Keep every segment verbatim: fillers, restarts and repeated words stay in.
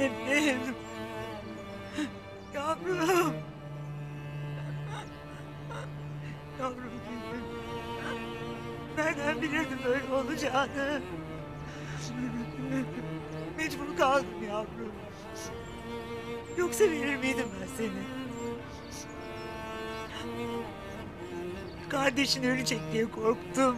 annem. Yavrum. Yavrum benim. Nereden bilirdim böyle olacağını? Mecbur kaldım yavrum. Yoksa verir miydim ben seni? Kardeşin ölecek diye korktum.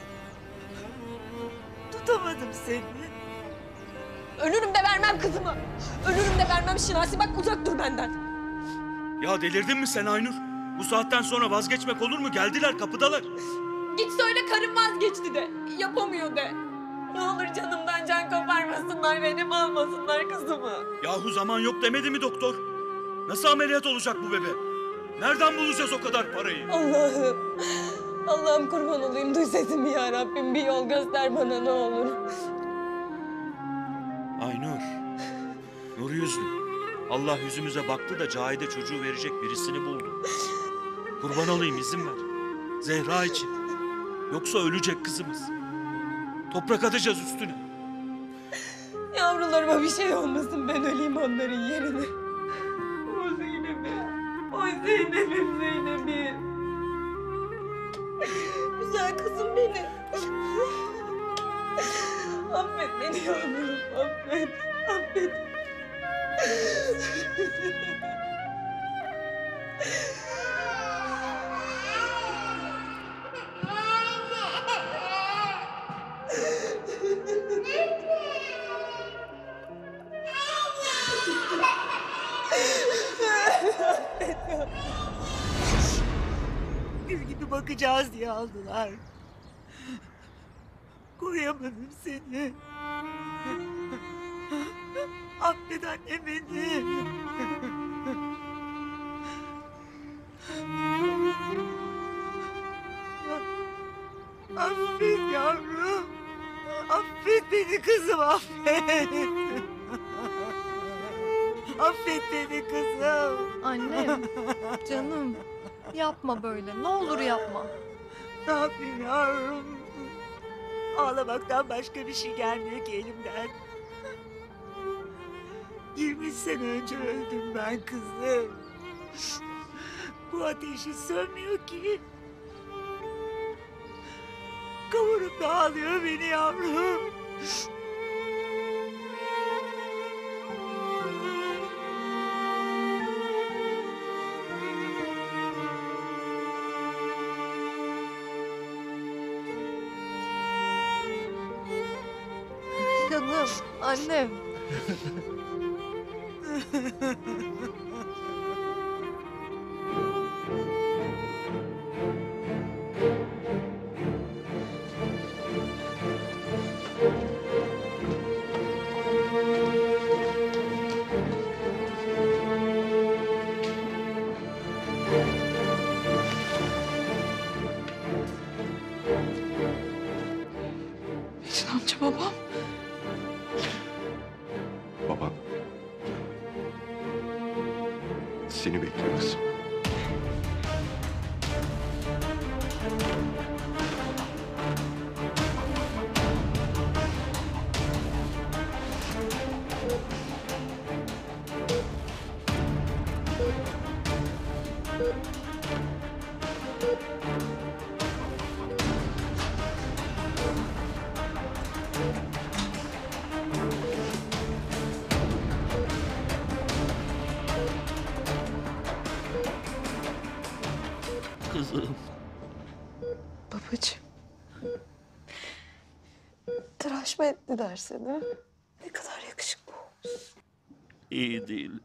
Tutamadım seni. Ölürüm de vermem kızımı. Ölürüm de vermem Şinasi. Bak uzak dur benden. Ya delirdin mi sen Aynur? Bu saatten sonra vazgeçmek olur mu? Geldiler, kapıdalar. Git söyle karım vazgeçti de. Yapamıyor de. Ne olur canımdan can koparmasınlar, benim almasınlar kızımı. Yahu zaman yok demedi mi doktor? Nasıl ameliyat olacak bu bebe? Nereden bulacağız o kadar parayı? Allah'ım. Allah'ım kurban olayım. Duy sesimi ya Rabbim. Bir yol göster bana ne olur. Aynur. Nur yüzlü. Allah yüzümüze baktı da Cahide çocuğu verecek birisini buldu. Kurban olayım, izin ver. Zehra için. Yoksa ölecek kızımız. Toprak atacağız üstüne. Yavrularıma bir şey olmasın, ben öleyim onların yerine. O Zeynep'im. O Zeynep'im, Zeynep'im. Güzel kızım benim. Affet beni yavrum, affet. Affet. Gül gibi bakacağız diye aldılar. Koruyamadım seni. Affet anne beni. Affet yavrum. Affet beni kızım, affet. Affet beni kızım. Annem, canım. Yapma böyle. Ne olur yapma. Ne yapayım yavrum? Ağlamaktan başka bir şey gelmiyor ki elimden. Yirmi sene önce öldüm ben kızım. Bu ateşi sönmüyor ki. Kavurup dağılıyor beni yavrum. Canım, annem. Metin amca, babam. Baban seni bekliyor kızım. Kızım. Babacığım. Tıraş mı ettiler seni? Ne kadar yakışıklı olmuşsun. İyi değilim.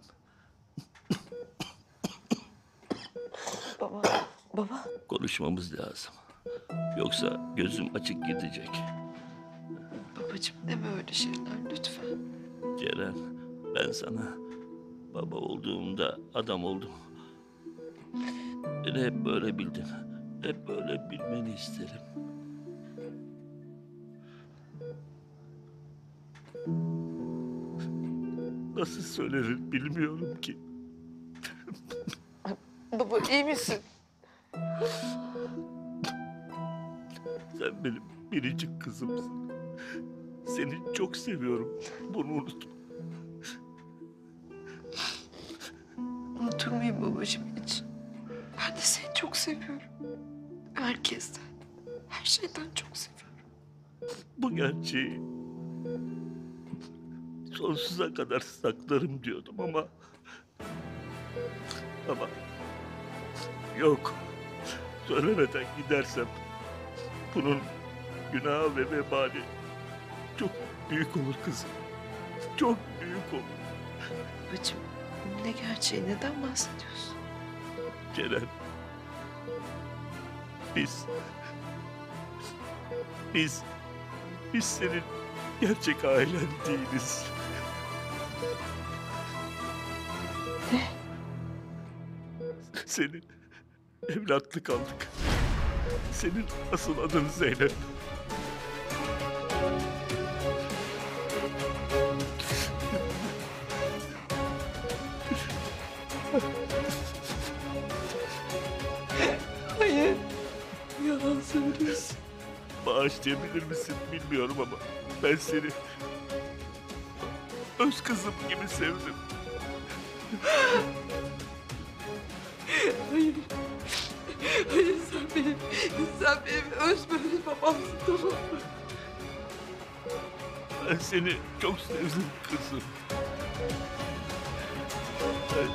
Baba, baba. Konuşmamız lazım. Yoksa gözüm açık gidecek. Babacığım deme öyle şeyler lütfen. Ceren, ben sana baba olduğumda adam oldum. Beni hep böyle bildin. Hep böyle bilmeni isterim. Nasıl söylenir bilmiyorum ki. Baba iyi misin? Sen benim biricik kızımsın. Seni çok seviyorum. Bunu unutma. babacığım için. Ben de seni çok seviyorum. Herkesten, her şeyden çok seviyorum. Bu gerçeği sonsuza kadar saklarım diyordum ama... Ama... Yok. Söylemeden gidersem bunun günahı ve vebali çok büyük olur kızım. Çok büyük olur. Babacığım, ne gerçeği, neden bahsediyorsun? Ceren. Biz... Biz... Biz senin gerçek ailen değiliz. Ne? Senin evlatlık aldık. Senin asıl adın Zeynep. Hayır, yalan söylüyorsun. Bağışlayabilir misin bilmiyorum ama ben seni öz kızım gibi sevdim. Hayır. Hayır, sen benim, sen benim öz öz babamsın, tamam mı? Ben seni çok sevdim kızım. Ben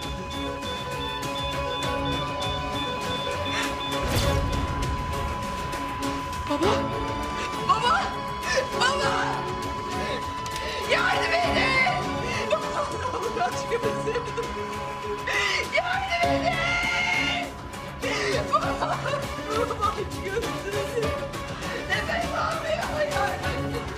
Baba! Baba! Baba! Yardım edin! Baba, ne olur aşkına sevdim. Yardım edin! Baba! Baba, gözünü nefes almıyor. Yardım edin!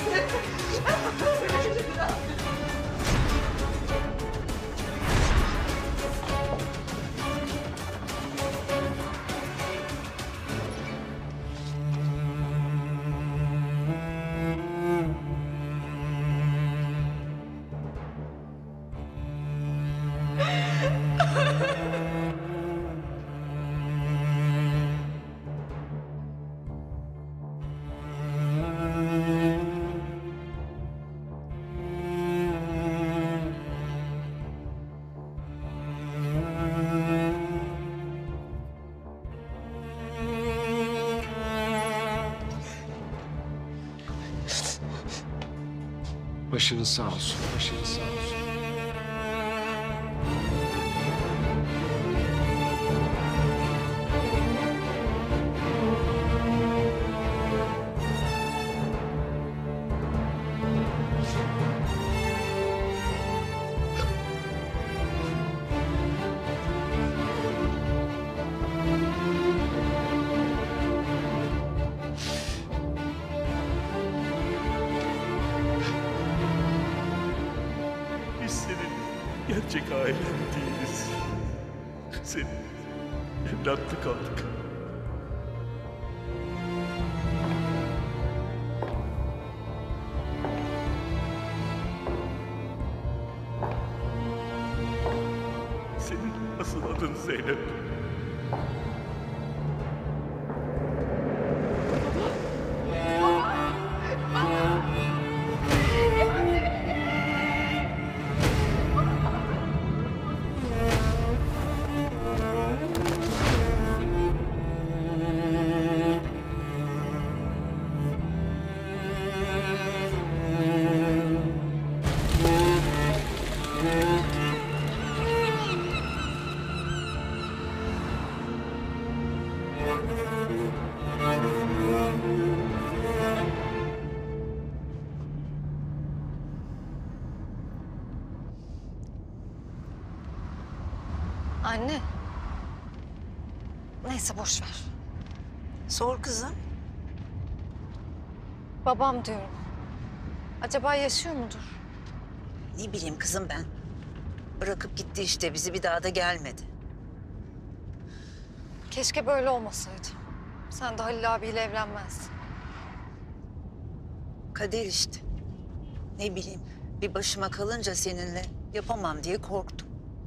Başınız sağ olsun. Başınız sağ olsun. Biz senin gerçek ailen değiliz. Senin evlatlık aldık. Senin asıl adın Zeynep. Anne. Neyse boş ver. Sor kızım. Babam diyorum. Acaba yaşıyor mudur? Ne bileyim kızım ben. Bırakıp gitti işte, bizi bir daha da gelmedi. Keşke böyle olmasaydı. Sen de Halil abiyle evlenmezdin. Kader işte. Ne bileyim, bir başıma kalınca seninle yapamam diye korktum.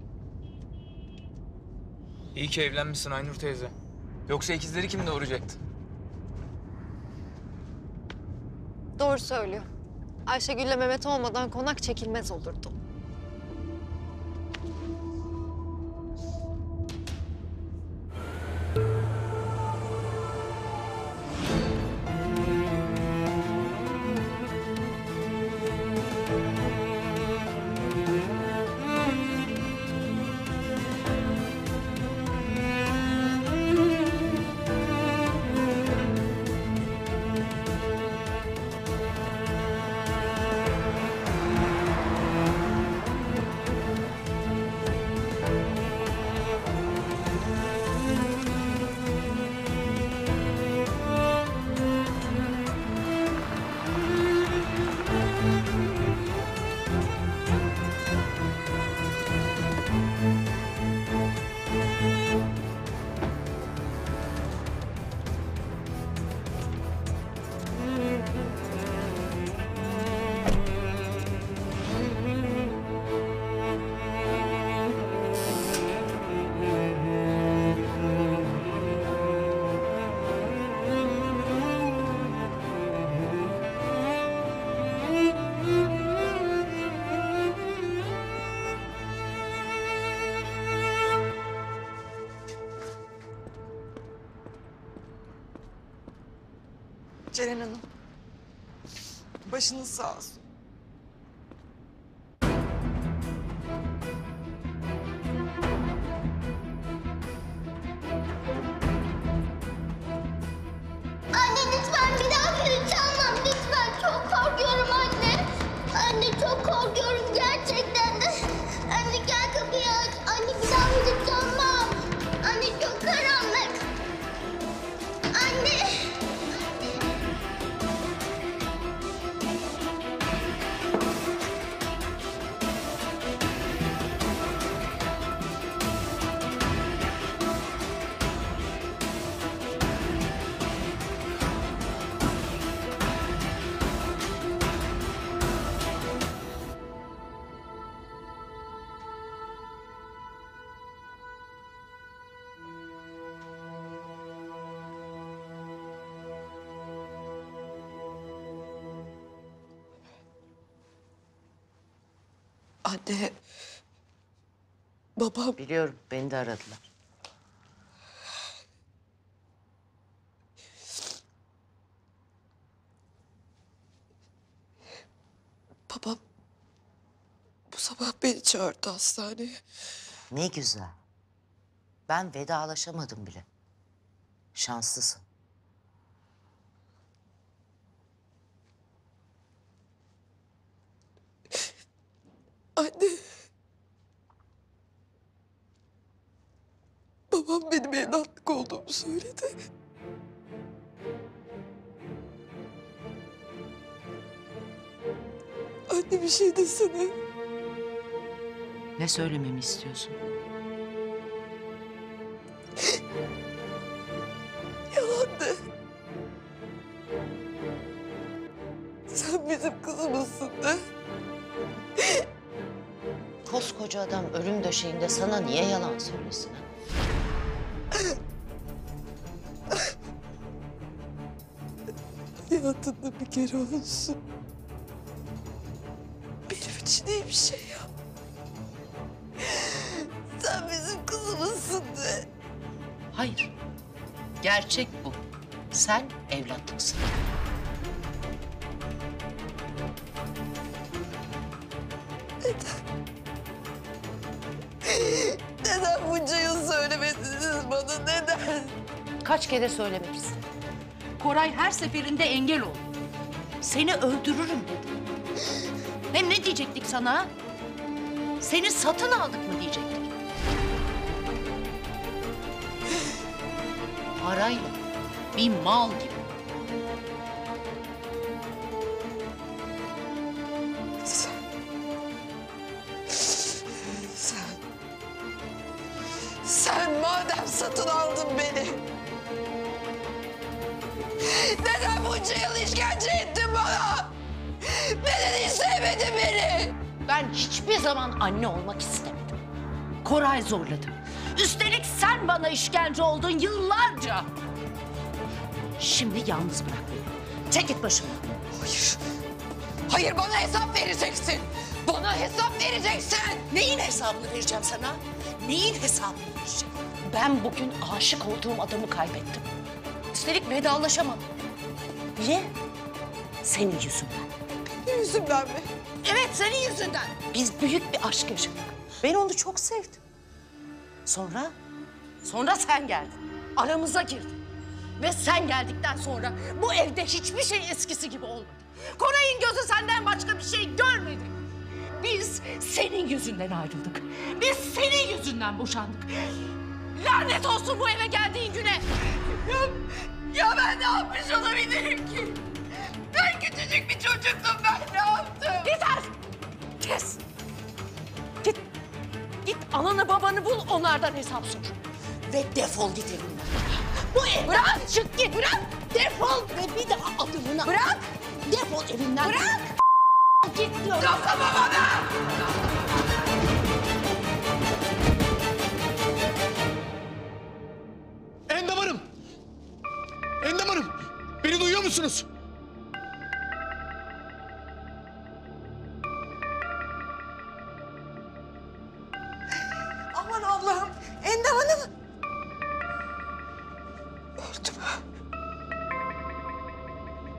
İyi ki evlenmişsin Aynur teyze. Yoksa ikizleri kim doğuracaktı? Doğru söylüyor. Ayşegül'le Mehmet olmadan konak çekilmez olurdu. Ceren Hanım. Başınız sağ olsun. Anne lütfen bir daha flüt çalmam lütfen. Çok korkuyorum anne. Anne çok korkuyorum gerçekten de. Anne gel kapıyı aç. Anne bir daha flüt çalmam. Anne çok karanlık. Anne. Anne. Babam. Biliyorum, beni de aradılar. Babam bu sabah beni çağırdı hastaneye. Ne güzel. Ben vedalaşamadım bile. Şanslısın. Anne. Babam benim evlatlık olduğumu söyledi. Anne bir şey desene. Ne söylememi istiyorsun? Yalan de. Sen bizim kızımızsın de. Koskoca adam ölüm döşeğinde sana niye yalan söylesin? Ha? Hayatında bir kere olsun. Benim için iyi bir şey yap. Sen bizim kızımızsın de. Hayır. Gerçek bu. Sen evlatlıksın. Neden bunca yıl söylemediniz bana, neden? Kaç kere söylemek istedim. Koray her seferinde engel oldu. Seni öldürürüm dedi. Hem ne diyecektik sana? Seni satın aldık mı diyecektik? Parayla, bir mal gibi. Sen... Sen... Sen madem satın aldın beni... Neden bunca yıl işkence ettin bana? Neden hiç sevmedin beni? Ben hiçbir zaman anne olmak istemedim. Koray zorladı. Üstelik sen bana işkence oldun yıllarca. Şimdi yalnız bırak beni. Çek git başımdan. Hayır. Hayır, bana hesap vereceksin. Bana hesap vereceksin. Neyin hesabını vereceğim sana? Neyin hesabını vereceğim? Ben bugün aşık olduğum adamı kaybettim. Üstelik vedalaşamadım. Niye? Senin yüzünden. Benim yüzümden mi? Evet, senin yüzünden. Biz büyük bir aşk yaşadık. Ben onu çok sevdim. Sonra? Sonra sen geldin. Aramıza girdin. Ve sen geldikten sonra bu evde hiçbir şey eskisi gibi olmadı. Koray'ın gözü senden başka bir şey görmedi. Biz senin yüzünden ayrıldık. Biz senin yüzünden boşandık. Lanet olsun bu eve geldiğin güne. Ya, ya ben ne yapmış olabilirim ki? Ben küçücük bir çocuktum, ben ne yaptım? Yeter! Kes! Git, git ananı babanı bul, onlardan hesap sor. Ve defol git evinden. Bu ev... Bırak! Çık git! Bırak! Defol ve bir daha adımını... Bırak! Defol evinden. Bırak! Git diyorum. Dokunma bana! Endam Hanım! Endam Hanım! Beni duyuyor musunuz? Aman Allah'ım! Endam Hanım! Öldü mü?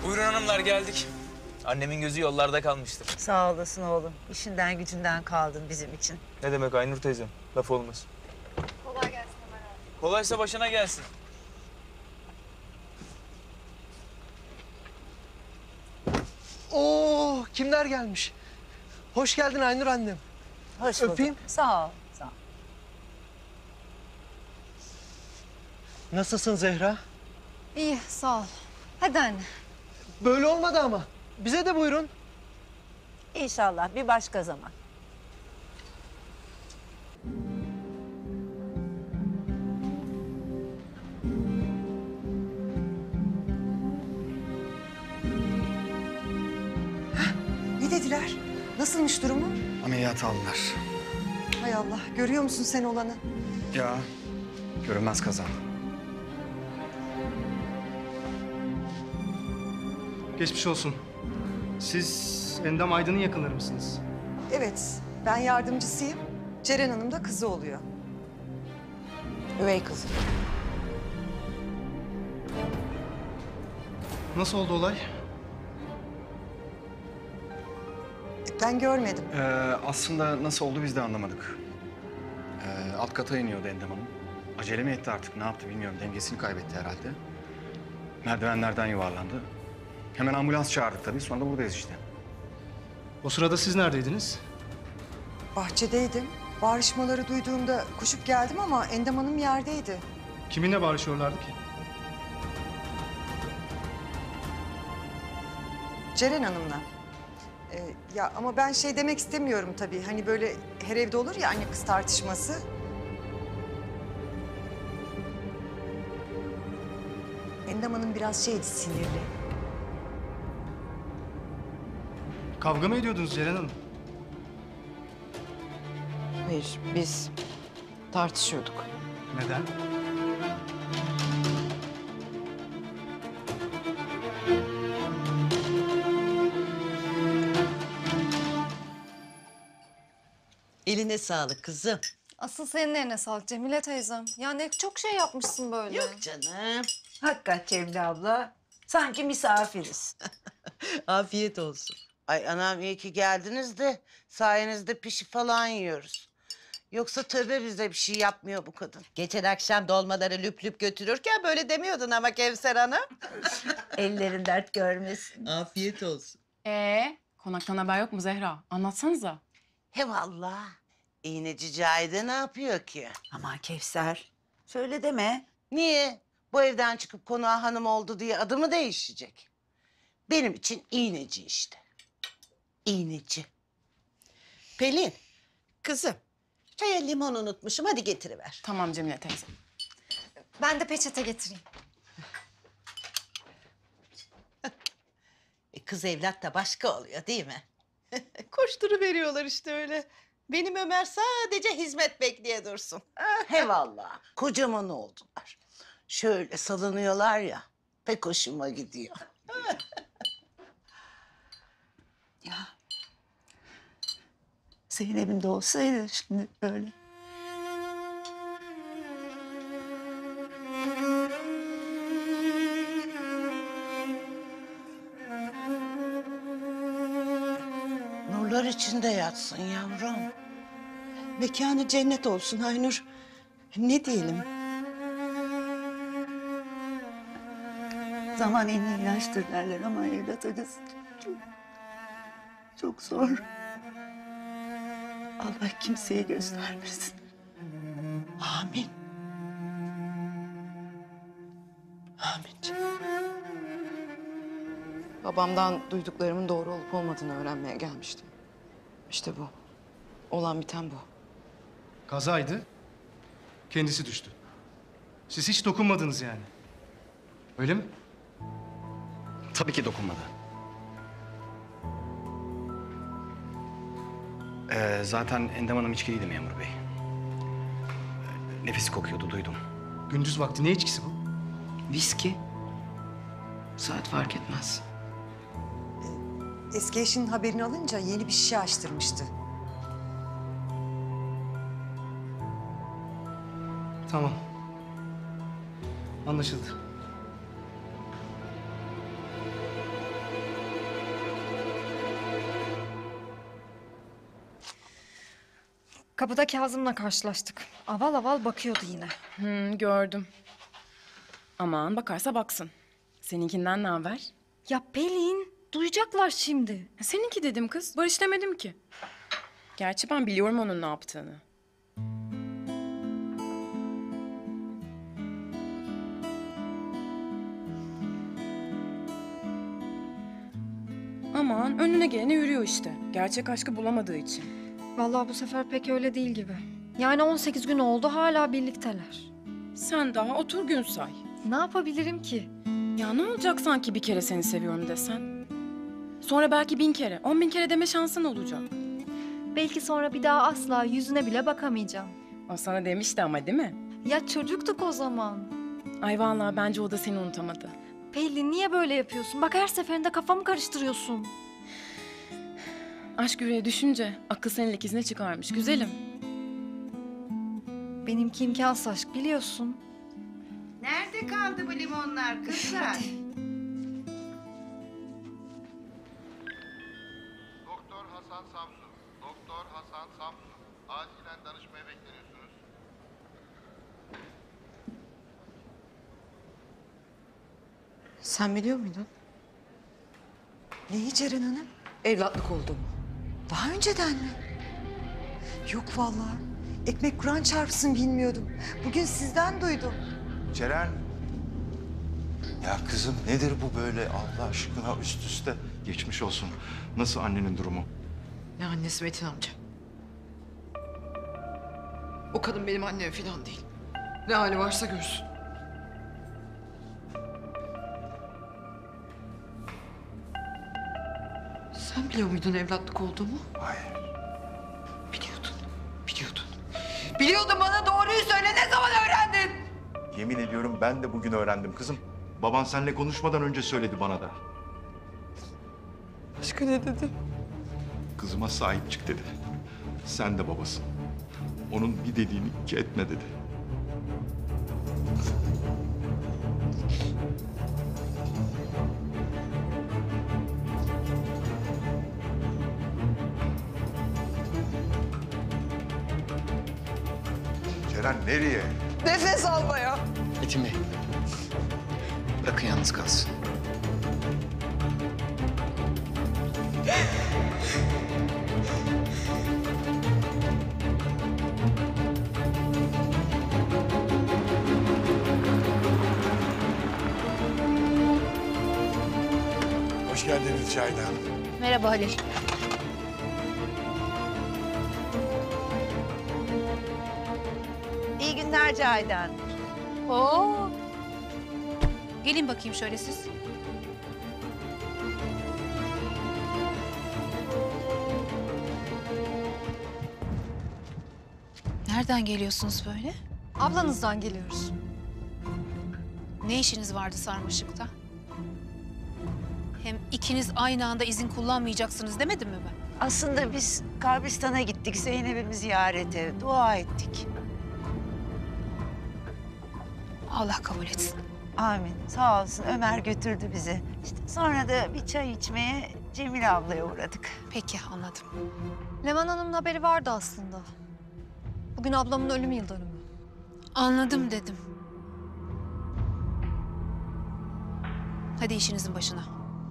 Buyurun hanımlar, geldik. Annemin gözü yollarda kalmıştır. Sağ olasın oğlum. İşinden gücünden kaldın bizim için. Ne demek Aynur teyzem? Laf olmaz. Kolay gelsin Ömer abi. Kolaysa başına gelsin. Oo, kimler gelmiş? Hoş geldin Aynur annem. Hoş bulduk. Öpeyim. Sağ ol. Sağ ol. Nasılsın Zehra? İyi sağ ol. Hadi anne. Böyle olmadı ama. Bize de buyurun. İnşallah bir başka zaman. Ne dediler? Nasılmış durumu? Ameliyat aldılar. Hay Allah, görüyor musun sen olanı? Ya görünmez kaza. Geçmiş olsun. Siz Endam Aydın'ın yakınları mısınız? Evet, ben yardımcısıyım. Ceren Hanım da kızı oluyor. Üvey kızı. Nasıl oldu olay? Ben görmedim. Ee, aslında nasıl oldu biz de anlamadık. Ee, alt kata iniyordu Endam Hanım. Acele mi etti artık ne yaptı bilmiyorum. Dengesini kaybetti herhalde. Merdivenlerden yuvarlandı. Hemen ambulans çağırdık tabii. Sonra da buradayız işte. O sırada siz neredeydiniz? Bahçedeydim. Bağırışmaları duyduğumda koşup geldim ama Endam Hanım yerdeydi. Kiminle bağırışıyorlardı ki? Ceren Hanım'la. Ee, ya ama ben şey demek istemiyorum tabii. Hani böyle her evde olur ya anne kız tartışması. Endam Hanım biraz şeydi, sinirli. Kavga mı ediyordunuz Ceren Hanım? Hayır, biz tartışıyorduk. Neden? Eline sağlık kızım. Asıl senin eline sağlık Cemile teyzem. Ya ne çok şey yapmışsın böyle. Yok canım. Hakikat Cemile abla. Sanki misafiriz. Afiyet olsun. Ay anam iyi ki geldiniz de sayenizde pişi falan yiyoruz. Yoksa tövbe bize bir şey yapmıyor bu kadın. Geçen akşam dolmaları lüp lüp götürürken böyle demiyordun ama Kevser Hanım. Ellerin dert görmesin. Afiyet olsun. Ee, konaktan haber yok mu Zehra? Anlatsanıza. He vallahi. İğneci Cahide ne yapıyor ki? Aman Kevser. Söyle deme. Niye? Bu evden çıkıp konağa hanım oldu diye adı mı değişecek? Benim için iğneci işte. İğneci. Pelin, kızım. Çaya limon unutmuşum. Hadi getiriver. Tamam Cemile teyze. Ben de peçete getireyim. E, kız evlat da başka oluyor değil mi? Koşturuveriyorlar işte öyle. Benim Ömer sadece hizmet bekleye dursun. He vallahi. Kocaman oldular. Şöyle salınıyorlar ya. Pek hoşuma gidiyor. Ya. Zeynep'in de olsaydı şimdi böyle. Nurlar içinde yatsın yavrum. Mekanı cennet olsun Aynur. Ne diyelim? Zaman en iyi ilaçtır derler ama evlat acısı çok, çok zor. Allah kimseye göstermesin. Amin. Amin canım. Babamdan duyduklarımın doğru olup olmadığını öğrenmeye gelmiştim. İşte bu. Olan biten bu. Kazaydı. Kendisi düştü. Siz hiç dokunmadınız yani. Öyle mi? Tabii ki dokunmadı. Ee, zaten Endam Hanım içkiliydi memur bey. Ee, Nefis kokuyordu duydum. Gündüz vakti ne içkisi bu? Viski. Saat fark etmez. Eski eşinin haberini alınca yeni bir şişe açtırmıştı. Tamam. Anlaşıldı. Kapıda Kazım'la karşılaştık. Aval aval bakıyordu yine. Hmm, gördüm. Aman bakarsa baksın. Seninkinden ne haber? Ya Pelin, duyacaklar şimdi. Seninki dedim kız. Barış demedim ki. Gerçi ben biliyorum onun ne yaptığını. Aman önüne gelene yürüyor işte. Gerçek aşkı bulamadığı için. Vallahi bu sefer pek öyle değil gibi. Yani on sekiz gün oldu, hala birlikteler. Sen daha otur gün say. Ne yapabilirim ki? Ya ne olacak sanki bir kere seni seviyorum desen? Sonra belki bin kere, on bin kere deme şansın olacak. Belki sonra bir daha asla yüzüne bile bakamayacağım. O sana demişti ama değil mi? Ya çocuktuk o zaman. Ay vallahi bence o da seni unutamadı. Pelin niye böyle yapıyorsun? Bak her seferinde kafamı karıştırıyorsun. Aşk yüreğe düşünce akıl senin ikizine çıkarmış güzelim. Benimki imkansız aşk biliyorsun. Nerede kaldı bu limonlar kızlar? Doktor Hasan Samsun. Doktor Hasan Samsun. Acilen danışmaya bekleniyorsunuz. Sen biliyor muydun? Neyi Ceren Hanım? Evlatlık olduğumu. Daha önceden mi? Yok vallahi. Ekmek Kur'an çarpsın bilmiyordum. Bugün sizden duydum. Ceren. Ya kızım nedir bu böyle Allah aşkına üst üste? Geçmiş olsun. Nasıl annenin durumu? Ne annesi Metin amca? O kadın benim annem falan değil. Ne hali varsa görsün. Sen biliyor muydun evlatlık olduğumu? Hayır. Biliyordun, biliyordun. Biliyordun, bana doğruyu söyle, ne zaman öğrendin? Yemin ediyorum ben de bugün öğrendim kızım. Baban seninle konuşmadan önce söyledi bana da. Başka ne dedi? Kızıma sahip çık dedi. Sen de babasın. Onun bir dediğini iki etme dedi. Ceren nereye? Nefes almaya. Metin Bey. Bırakın yalnız kalsın. Hoş geldiniz Cahide Hanım. Merhaba Halil. İyi günler Cahide Hanım. Oo. Gelin bakayım şöyle siz. Nereden geliyorsunuz böyle? Ablanızdan geliyoruz. Ne işiniz vardı Sarmaşık'ta? Hem ikiniz aynı anda izin kullanmayacaksınız demedim mi ben? Aslında biz kabristan'a gittik Zeynep'imi ziyarete. Dua ettik. Allah kabul etsin. Amin. Sağ olsun Ömer götürdü bizi. İşte sonra da bir çay içmeye Cemil ablaya uğradık. Peki anladım. Leman Hanım'ın haberi vardı aslında. Bugün ablamın ölüm yıl dönümü. Anladım dedim. Hadi işinizin başına.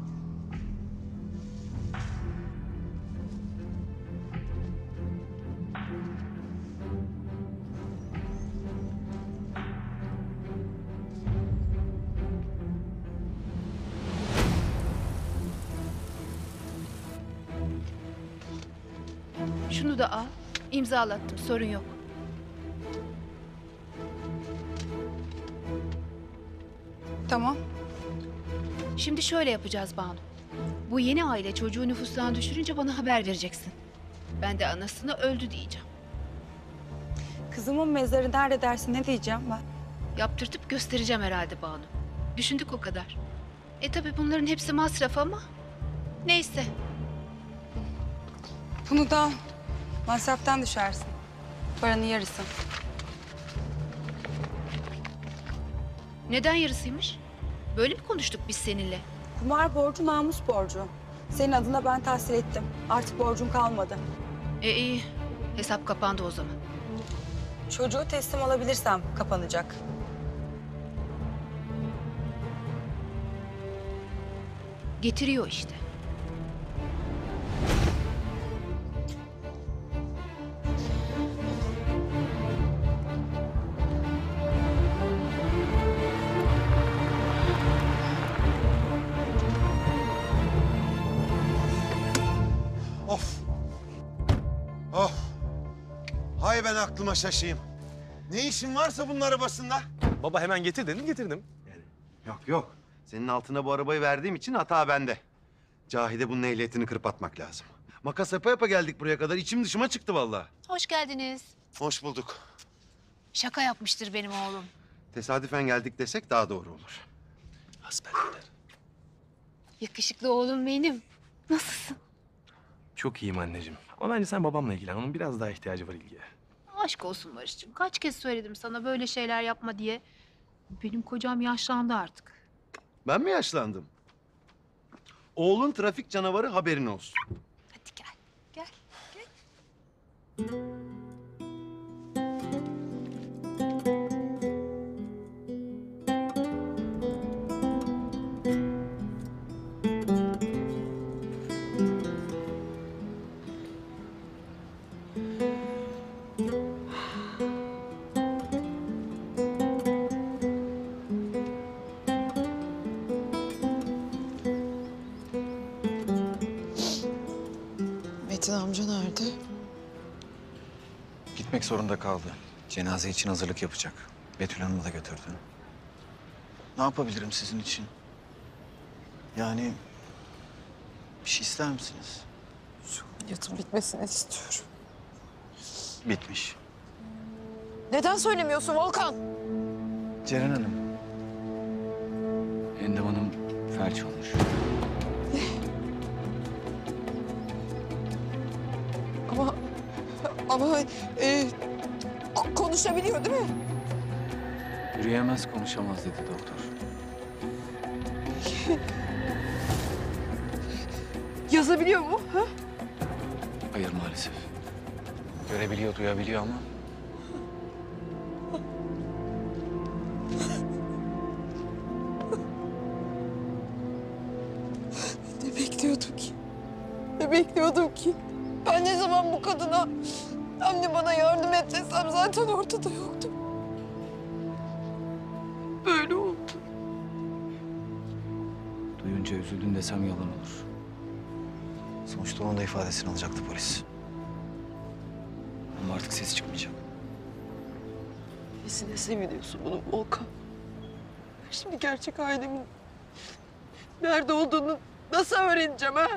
Şunu da al. İmzalattım, sorun yok. Tamam. Şimdi şöyle yapacağız Banu. Bu yeni aile çocuğu nüfustan düşürünce bana haber vereceksin. Ben de anasına öldü diyeceğim. Kızımın mezarı nerede dersin, ne diyeceğim ben? Yaptırtıp göstereceğim herhalde Banu. Düşündük o kadar. E tabii bunların hepsi masraf ama neyse. Bunu da masraftan düşersin. Paranın yarısı. Neden yarısıymış? Böyle mi konuştuk biz seninle? Kumar borcu namus borcu. Senin adına ben tahsil ettim. Artık borcum kalmadı. E iyi. Hesap kapandı o zaman. Çocuğu teslim alabilirsem kapanacak. Getiriyor işte. Of. Of. Hay ben aklıma şaşayım. Ne işin varsa bunun arabasında? Baba hemen getir dedim, getirdim. Yok yok. Senin altına bu arabayı verdiğim için hata bende. Cahide bunun ehliyetini kırıp atmak lazım. Makas yapa yapa geldik buraya kadar. İçim dışıma çıktı vallahi. Hoş geldiniz. Hoş bulduk. Şaka yapmıştır benim oğlum. Tesadüfen geldik desek daha doğru olur. Hasbelkader. Yakışıklı oğlum benim. Nasılsın? Çok iyiyim anneciğim. Ama bence sen babamla ilgilen. Onun biraz daha ihtiyacı var ilgiye. Aşk olsun Barış'cığım. Kaç kez söyledim sana böyle şeyler yapma diye. Benim kocam yaşlandı artık. Ben mi yaşlandım? Oğlun trafik canavarı, haberin olsun. Gel. Metin amca nerede? Gitmek zorunda kaldı. Cenaze için hazırlık yapacak. Betül Hanım'ı da götürdü. Ne yapabilirim sizin için? Yani bir şey ister misiniz? Yatın bitmesini istiyorum. Bitmiş. Neden söylemiyorsun Volkan? Ceren Hanım. Endam Hanım felç olmuş. Ama ama e, konuşabiliyor değil mi? Yürüyemez, konuşamaz dedi doktor. Yazabiliyor mu? Ha? Hayır maalesef. Görebiliyor, duyabiliyor ama Ne bekliyordum ki? Ne bekliyordum ki? Ben ne zaman bu kadına anne bana yardım et desem zaten ortada yoktu. Böyle oldu. duyunca üzüldün desem yalan olur. Sonuçta onun da ifadesini alacaktı polis. Ama artık ses çıkmayacak. Nesine seviniyorsun bunu Volkan? Şimdi gerçek ailemin nerede olduğunu nasıl öğreneceğim ha?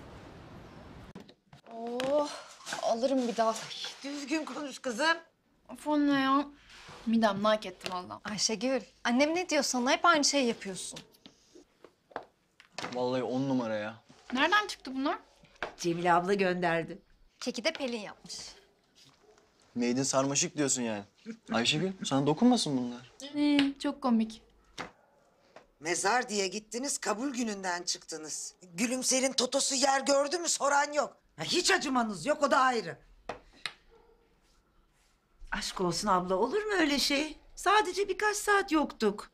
Oh, alırım bir daha. Düzgün konuş kızım. Of anne ya. Midem nak etti valla. Ayşegül, annem ne diyor sana? Hep aynı şey yapıyorsun. Vallahi on numara ya. Nereden çıktı bunlar? Cemile abla gönderdi. Keki de Pelin yapmış. Neydin sarmaşık diyorsun yani. Ayşegül sana dokunmasın bunlar. Ee, çok komik. Mezar diye gittiniz, kabul gününden çıktınız. Gülümser'in totosu yer gördü mü soran yok. Ha, hiç acımanız yok, o da ayrı. Aşk olsun abla, olur mu öyle şey? Sadece birkaç saat yoktuk.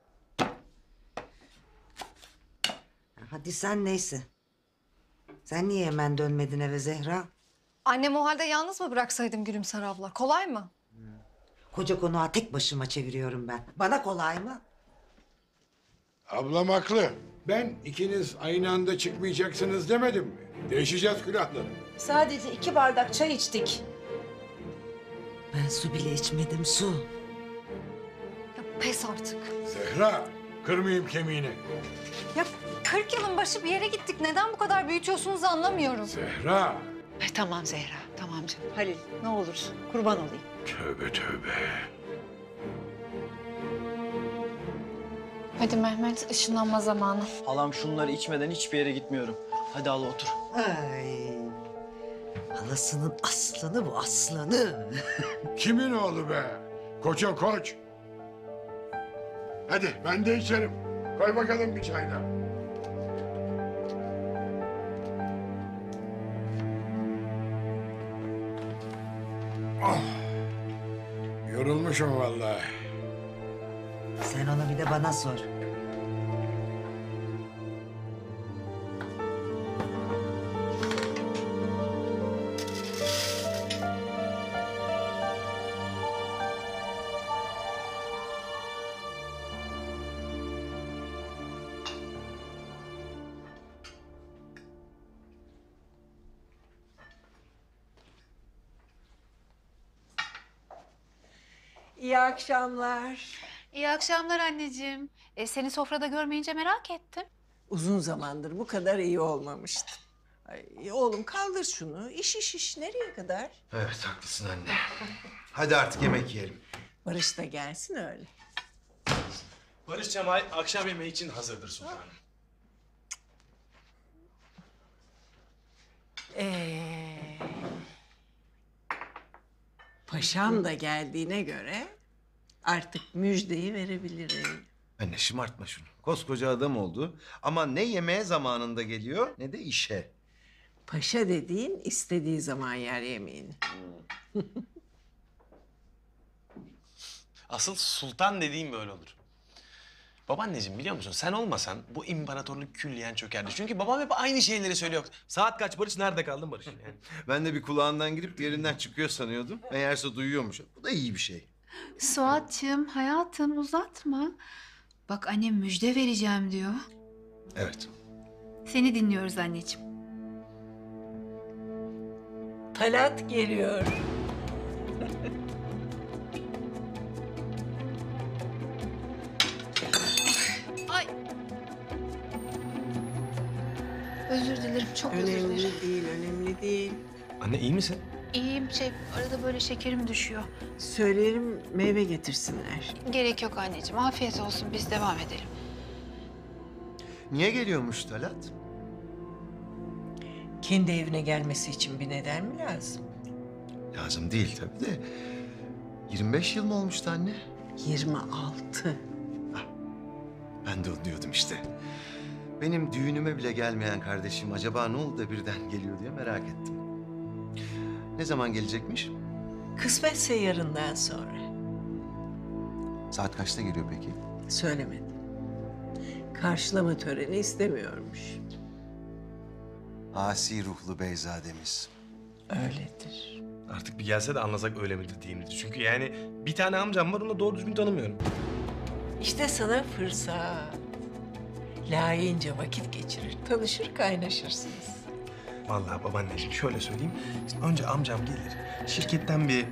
Hadi sen neyse. Sen niye hemen dönmedin eve Zehra? Annem o halde yalnız mı bıraksaydım Gülümser abla? Kolay mı? Koca konağı tek başıma çeviriyorum ben. Bana kolay mı? Ablam haklı. Ben ikiniz aynı anda çıkmayacaksınız demedim mi? Değişeceğiz külahları. Sadece iki bardak çay içtik. Ben su bile içmedim, su. Ya pes artık. Zehra, kırmayayım kemiğini. Ya kırk yılın başı bir yere gittik. Neden bu kadar büyütüyorsunuz anlamıyorum. Zehra. Ay, tamam Zehra, tamam canım. Halil, ne olursun, kurban olayım. Tövbe tövbe. Hadi Mehmet, ışınlanma zamanı. Halam şunları içmeden hiçbir yere gitmiyorum. Hadi hala otur. Ay. Halasının aslanı bu, aslanı. Kimin oğlu be? Koça koç. Hadi ben de içerim. Koy bakalım bir çay daha. Oh. Yorulmuşum vallahi. Sen onu bir de bana sor. İyi akşamlar. İyi akşamlar anneciğim. E, seni sofrada görmeyince merak ettim. Uzun zamandır bu kadar iyi olmamıştım. Ay, oğlum kaldır şunu. İş iş iş nereye kadar? Evet haklısın anne. Hadi artık yemek yiyelim. Barış da gelsin öyle. Barış Cemal akşam yemeği için hazırdır sultanım. Ee, paşam da geldiğine göre artık müjdeyi verebilirim. Anne şımartma şunu. Koskoca adam oldu ama ne yemeğe zamanında geliyor ne de işe. Paşa dediğin istediği zaman yer yemeğini. Asıl sultan dediğim böyle olur. Babaanneciğim biliyor musun sen olmasan bu imparatorluk külliyen çökerdi. Çünkü babam hep aynı şeyleri söylüyor. Saat kaç Barış? Nerede kaldın Barış? Yani. Ben de bir kulağından girip yerinden çıkıyor sanıyordum. Meğerse duyuyormuş. Bu da iyi bir şey. Suat'cığım hayatım uzatma. Bak annem müjde vereceğim diyor. Evet. Seni dinliyoruz anneciğim. Talat geliyor. Ay. Özür dilerim, çok özür dilerim. Önemli değil, önemli değil. Anne iyi misin? İyiyim, şey arada böyle şekerim düşüyor. Söyleyelim meyve getirsinler. Gerek yok anneciğim, afiyet olsun biz devam edelim. Niye geliyormuş Talat? Kendi evine gelmesi için bir neden mi lazım? Lazım değil tabii de. yirmi beş yıl mı olmuştu anne? yirmi altı. Ben de onu diyordum işte. Benim düğünüme bile gelmeyen kardeşim acaba ne oldu da birden geliyor diye merak ettim. Ne zaman gelecekmiş? Kısmetse yarından sonra. Saat kaçta geliyor peki? Söylemedi. Karşılama töreni istemiyormuş. Asi ruhlu beyzademiz. Öyledir. Artık bir gelse de anlasak öyle midir değil midir? Çünkü yani bir tane amcam var onu da doğru düzgün tanımıyorum. İşte sana fırsat. Layığınca vakit geçirir, tanışır, kaynaşırsınız. Vallahi babaanneciğim şöyle söyleyeyim. Şimdi önce amcam gelir. Şirketten bir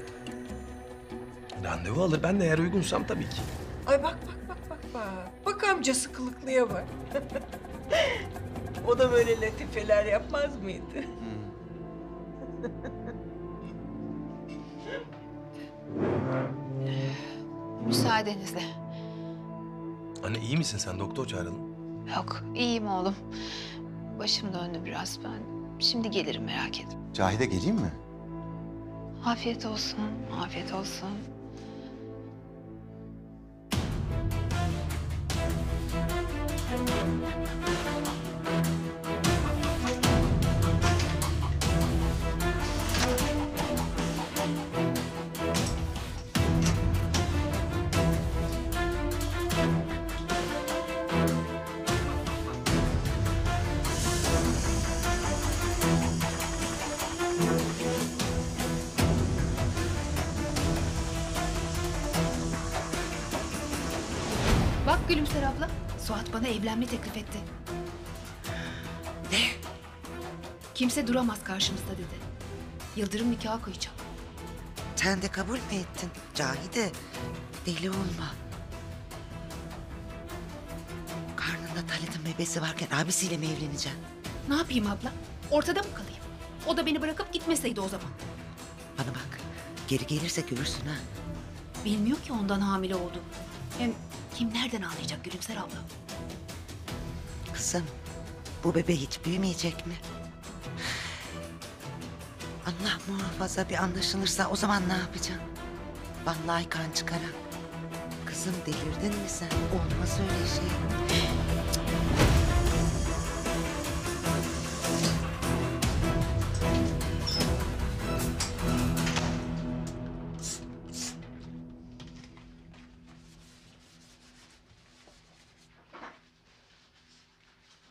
randevu alır. Ben de eğer uygunsam tabii ki. Ay bak bak bak bak bak. Bak amcası kılıklıya bak. O da böyle latifeler yapmaz mıydı? Müsaadenizle. Anne iyi misin sen? Doktor çağıralım. Yok, iyiyim oğlum. Başım döndü biraz ben. Şimdi gelirim merak etme. Cahide geleyim mi? Afiyet olsun, afiyet olsun. Bak Gülümser abla, Suat bana evlenme teklif etti. Ne? Kimse duramaz karşımızda dedi. Yıldırım nikahı kıyacak. Sen de kabul mü ettin Cahide? Deli olma. Karnında Talat'ın bebesi varken abisiyle mi evleneceksin? Ne yapayım abla? Ortada mı kalayım? O da beni bırakıp gitmeseydi o zaman. Bana bak, geri gelirse görürsün ha. Bilmiyor ki ondan hamile oldum. Hem kim nereden anlayacak Gülümser abla? Kızım, bu bebe hiç büyümeyecek mi? Allah muhafaza bir anlaşılırsa o zaman ne yapacaksın? Vallahi kan çıkaran. Kızım delirdin mi sen? Olmaz öyle şey.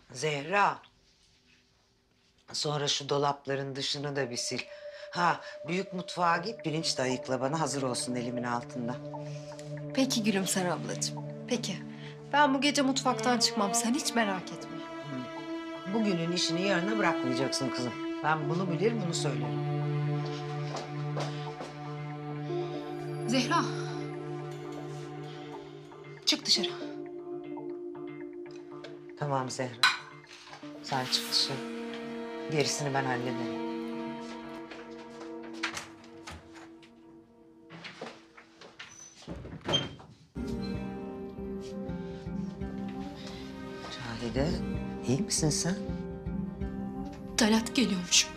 Zehra. Sonra şu dolapların dışını da bir sil. Ha, büyük mutfağa git, pirinç de ayıkla bana, hazır olsun elimin altında. Peki Gülümser ablacığım. Peki. Ben bu gece mutfaktan çıkmam. Sen hiç merak etme. Bugünün işini yarına bırakmayacaksın kızım. Ben bunu bilir, bunu söylerim. Zehra. Çık dışarı. Tamam Zehra. Sen çık dışarı. Gerisini ben hallederim. Cahide, iyi misin sen? Talat geliyormuş.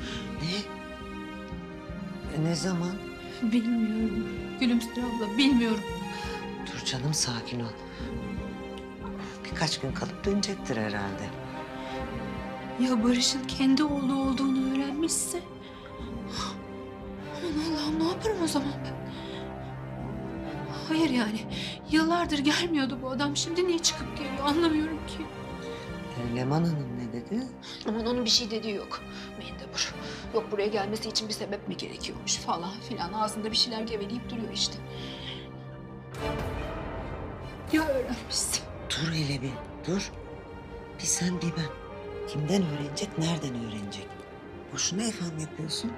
Ne? Ne zaman? Bilmiyorum. Gülümser abla bilmiyorum. Dur canım, sakin ol. Birkaç gün kalıp dönecektir herhalde. Ya Barış'ın kendi oğlu olduğunu öğrenmişse? Aman Allah'ım, ne yaparım o zaman ben? Hayır yani. Yıllardır gelmiyordu bu adam. Şimdi niye çıkıp geliyor anlamıyorum ki. E, Leman Hanım ne dedi? Aman onun bir şey dediği yok. Mendebur. Yok buraya gelmesi için bir sebep mi gerekiyormuş falan filan. Ağzında bir şeyler geveleyip duruyor işte. Ya öğrenmişsin. Dur hele bir, dur. Bir sen bir ben. Kimden öğrenecek, nereden öğrenecek? Boşuna efendim yapıyorsun.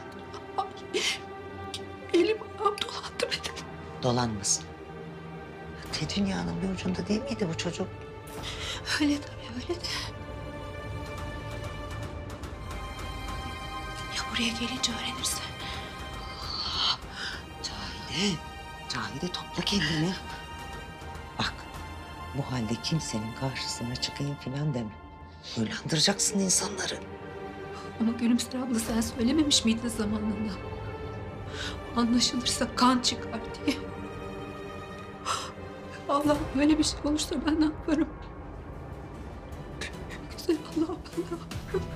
Elim ayağım dolandı benim. Dolanmasın. Te dünyanın bir ucunda değil miydi bu çocuk? Öyle tabii, öyle de. Ya buraya gelince öğrenirse? Cahide, Cahide topla kendini. Bak, bu halde kimsenin karşısına çıkayım falan deme. Böyle andıracaksın insanları. Ama Gülümser abla sen söylememiş miydin zamanında? Anlaşılırsa kan çıkar diye. Allah böyle bir şey olursa ben ne yaparım? Güzel Allah, ben ne yaparım?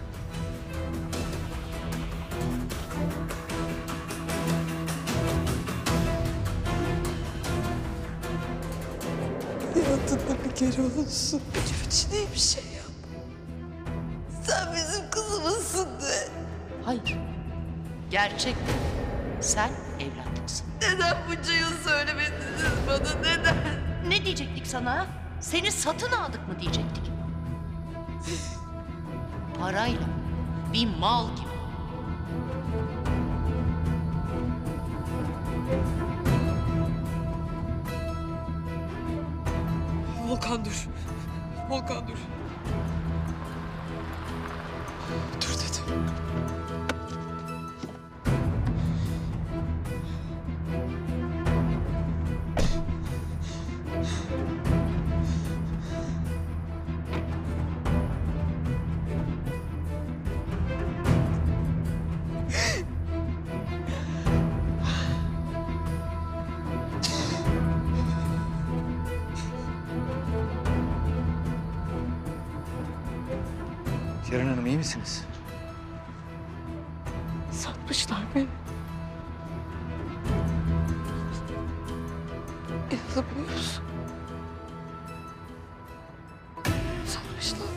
Hayatında bir kere olsun benim için iyi bir şey yap. Sen bizim kızımızsın de. Hayır. Gerçek. Sen evlatlıksın. Neden bunca yıl söylemediniz bana, neden? Ne diyecektik sana? Seni satın aldık mı diyecektik? Parayla. Bir mal gibi. Volkan dur. Volkan dur. Dur dedim. Ceren Hanım iyi misiniz? Satmışlar beni. Yazamıyoruz. Satmışlar.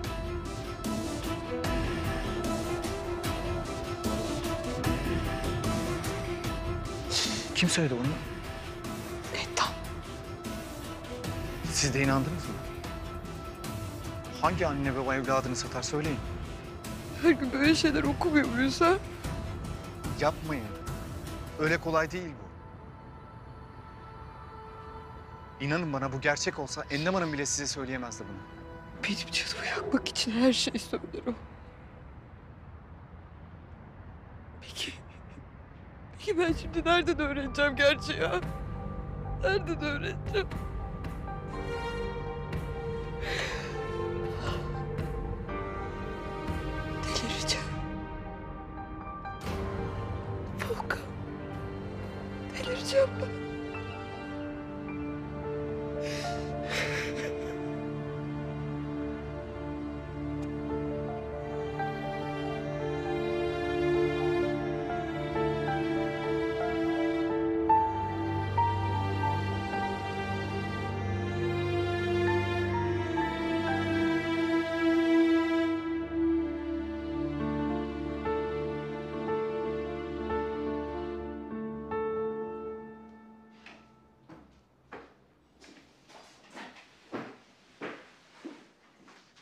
Kim söyledi bunu? Ettan. Siz de inandınız mı? Hangi anne baba evladını satar söyleyin. Her gün böyle şeyler okumuyor muyuz ha? Yapmayın. Öyle kolay değil bu. İnanın bana bu gerçek olsa Endem Hanım bile size söyleyemezdi bunu. Benim canımı yakmak için her şeyi söyler o. Peki, peki ben şimdi nereden öğreneceğim gerçeği ha? Nereden öğreneceğim? Delireceğim. Volkan. Delireceğim ben.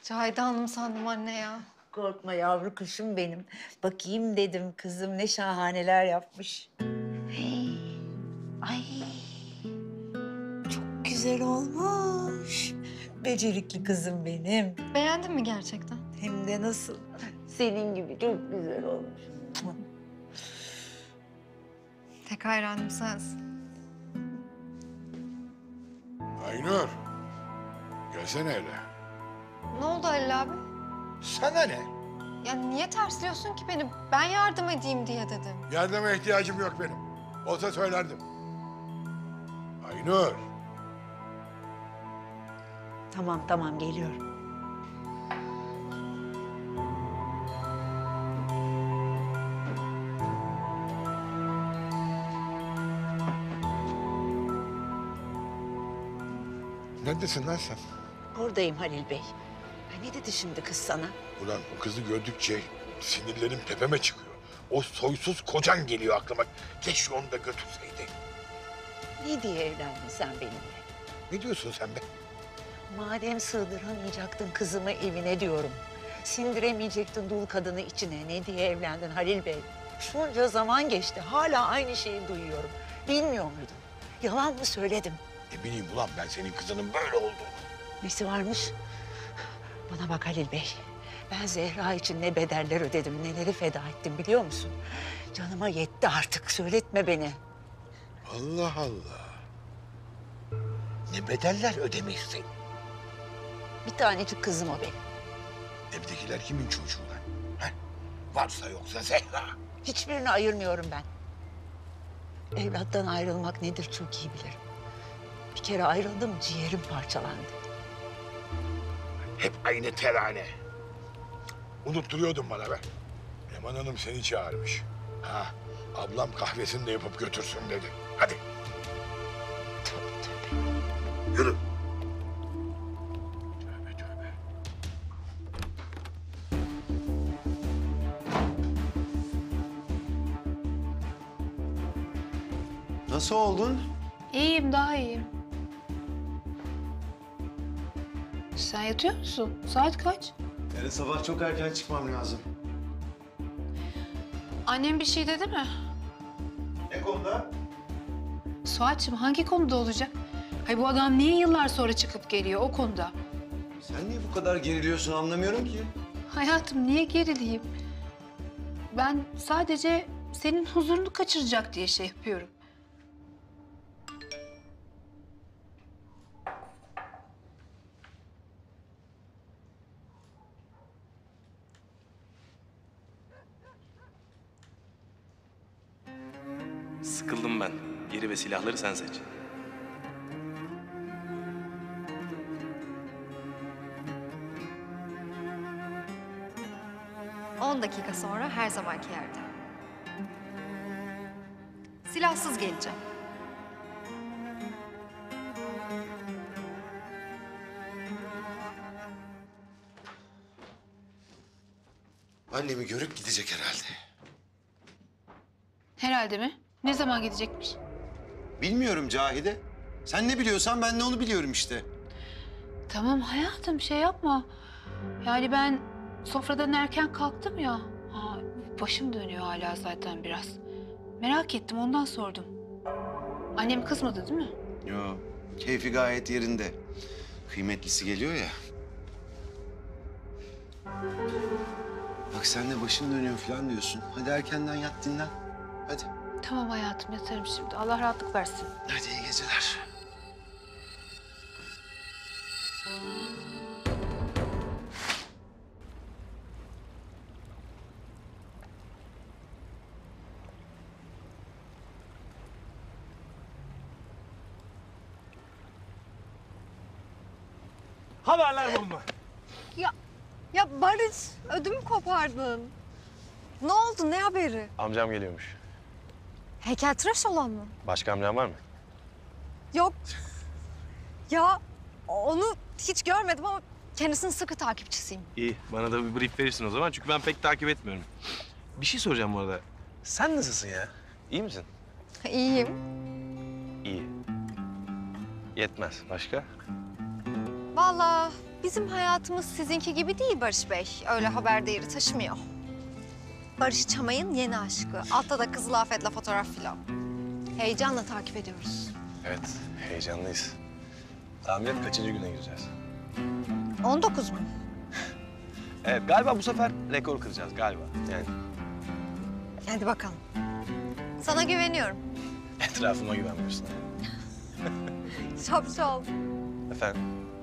Cahide Hanım sandım anne ya. Korkma yavru kuşum benim. Bakayım dedim kızım ne şahaneler yapmış. Hey, ay çok güzel olmuş. Becerikli kızım benim. Beğendin mi gerçekten? Hem de nasıl? Senin gibi çok güzel olmuş. Tek hayranım sensin. Aynur. Gelsene hele. Ne oldu Halil abi? Sana ne? Ya niye tersliyorsun ki beni? Ben yardım edeyim diye dedim. Yardıma ihtiyacım yok benim. Olsa söylerdim. Aynur. Tamam tamam geliyorum. Neredesin lan sen? Oradayım Halil Bey. Ya ne dedi şimdi kız sana? Ulan o kızı gördükçe sinirlerim tepeme çıkıyor. O soysuz kocan geliyor aklıma. Keşke onu da götürseydi. Ne diye evlendin sen benimle? Ne diyorsun sen be? Madem sığdıramayacaktın kızımı evine diyorum. Sindiremeyecektin dul kadını içine. Ne diye evlendin Halil Bey? Şunca zaman geçti. Hala aynı şeyi duyuyorum. Bilmiyor muydun? Yalan mı söyledim? Ne bileyim ulan ben senin kızının böyle olduğunu. Nesi varmış? Bana bak Halil Bey. Ben Zehra için ne bedeller ödedim, neleri feda ettim biliyor musun? Canıma yetti artık. Söyletme beni. Allah Allah. Ne bedeller ödemişsin. Bir tanecik kızım o benim. Evdekiler kimin çocuğu lan? Ha? Varsa yoksa Zehra. Hiçbirini ayırmıyorum ben. Evlattan ayrılmak nedir çok iyi bilirim. Bir kere ayrıldım, ciğerim parçalandı. Hep aynı terane. Unutturuyordun bana be. Leman Hanım seni çağırmış. Ha, ablam kahvesini de yapıp götürsün dedi. Hadi. Tövbe tövbe. Yürü. Nasıl oldun? İyiyim, daha iyiyim. Sen yatıyor musun? Saat kaç? Yarın sabah çok erken çıkmam lazım. Annem bir şey dedi mi? Ne konuda? Suat'cığım hangi konuda olacak? Hayır bu adam niye yıllar sonra çıkıp geliyor o konuda? Sen niye bu kadar geriliyorsun anlamıyorum ki. Hayatım niye gerileyim? Ben sadece senin huzurunu kaçıracak diye şey yapıyorum. Sıkıldım ben. Yeri ve silahları sen seç. On dakika sonra her zamanki yerde. Silahsız geleceğim. Annemi görüp gidecek herhalde. Herhalde mi? Ne zaman gidecekmiş? Bilmiyorum Cahide. Sen ne biliyorsan ben de onu biliyorum işte. Tamam hayatım şey yapma. Yani ben sofradan erken kalktım ya. Ha, başım dönüyor hala zaten biraz. Merak ettim ondan sordum. Annem kızmadı değil mi? Yo, keyfi gayet yerinde. Kıymetlisi geliyor ya. Bak sen de başın dönüyor falan diyorsun. Hadi erkenden yat dinlen. Hadi. Tamam hayatım yatarım şimdi. Allah rahatlık versin. Hadi iyi geceler. Haberler bomba. Ya, ya Barış ödümü kopardın. Ne oldu, ne haberi? Amcam geliyormuş. Heykeltıraş olan mı? Başka amcam var mı? Yok. Ya onu hiç görmedim ama kendisinin sıkı takipçisiyim. İyi. Bana da bir brief verirsin o zaman. Çünkü ben pek takip etmiyorum. Bir şey soracağım bu arada. Sen nasılsın ya? İyi misin? İyiyim. İyi. Yetmez. Başka? Vallahi bizim hayatımız sizinki gibi değil Barış Bey. Öyle haber değeri taşımıyor. Barış Çamay'ın yeni aşkı. Altta da Kızıl Afet'le fotoğraf filan. Heyecanla takip ediyoruz. Evet, heyecanlıyız. Tahmin et kaçıncı güne gireceğiz? on dokuz mu? Evet, galiba bu sefer rekor kıracağız galiba. Yani Hadi bakalım. Sana güveniyorum. etrafıma güvenmiyorsun. Şapşal. Efendim?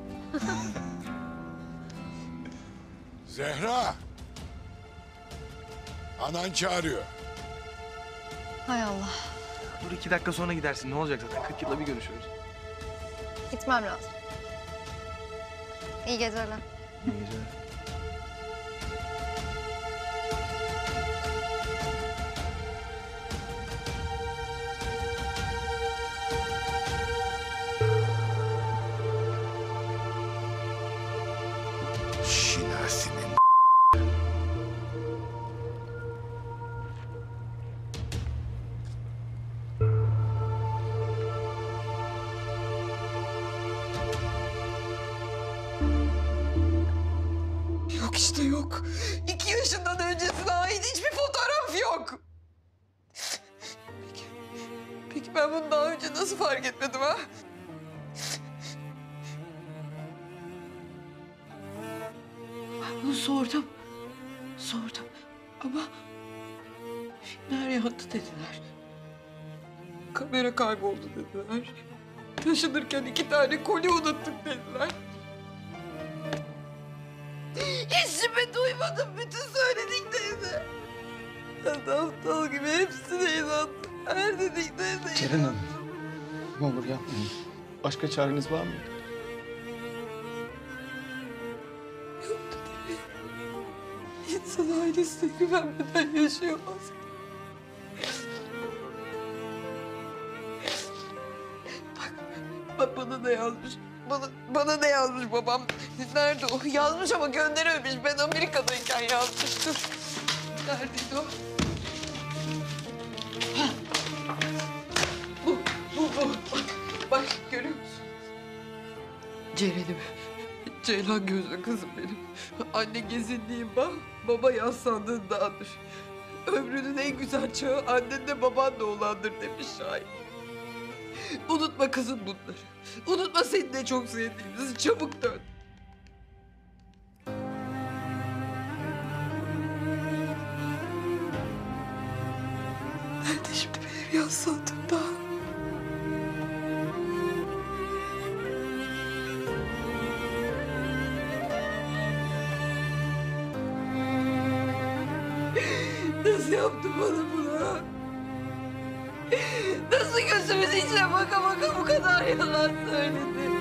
Zehra. Anan çağırıyor. Hay Allah. Dur iki dakika sonra gidersin. Ne olacak zaten? kırk yılda bir görüşüyoruz. Gitmem lazım. İyi geceler. İyi geceler. Şinasi'nin Yok işte yok. İki yaşından öncesine ait hiçbir fotoğraf yok. Peki, peki ben bunu daha önce nasıl fark etmedim ha? Ben bunu sordum. Sordum. Ama filmler yandı dediler. Kamera kayboldu dediler. Taşınırken iki tane kolye unuttuk dediler. Hiç şüphe duymadım bütün söylediklerini. Ben de aptal gibi hepsine inandım. Her dediklerine Ceren Hanım, ne olur yapmayın. Başka çareniz var mı? Yoktu tabii. İnsan ailesine güvenmeden yaşayamaz. Bak, bak bana ne yazmış. Bana, bana ne yazmış babam? Nerede o? Yazmış ama gönderememiş. Ben Amerika'dayken yazmıştım. Neredeydi o? Hah. Bu, bu, bu. Bak, bak görüyor musun? Ceren'im. Ceylan gözlü kızım benim. Anne gezinliğin bak, baba yaz sandığındandır. Ömrünün en güzel çağı annenle babanla olandır demiş şair. Unutma kızım bunları. Unutma seni de çok sevdiğimizi. Çabuk dön. Nerede şimdi benim yaz sandığımda? Nasıl yaptı bana bunu? Nasıl gözümün içine baka baka bu kadar yalan söyledi?